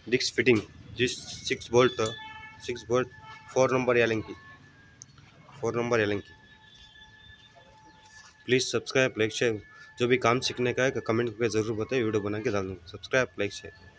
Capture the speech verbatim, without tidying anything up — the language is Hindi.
डिक्स फिटिंग जिस six bolt six bolt four number एलिंग की फोर नंबर एलिंग की प्लीज़ सब्सक्राइब लाइक शेयर। जो भी काम सीखने का है कमेंट करके ज़रूर बताइए, वीडियो बना के डाल दूँगा। Subscribe like share.